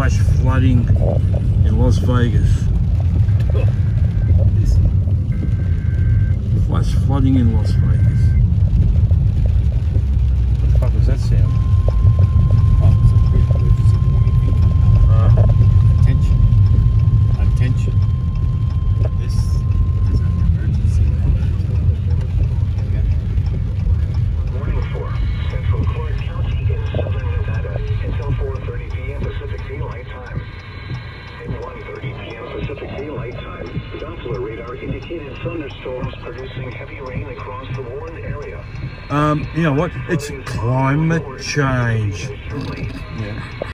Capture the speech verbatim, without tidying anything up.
flash flooding in Las Vegas. Flash flooding in Las Vegas. What the fuck was that sound? Oh, it's a quick emergency warning. Uh, attention. Attention. This is an emergency warning. Warning for Central Clark County in southern Nevada until four thirty p m Pacific Daylight Time. At one thirty p m Pacific Daylight Time, Doppler radar indicated thunderstorms producing heavy rain across the Warren area. Um, you know what? It's climate change. Yeah.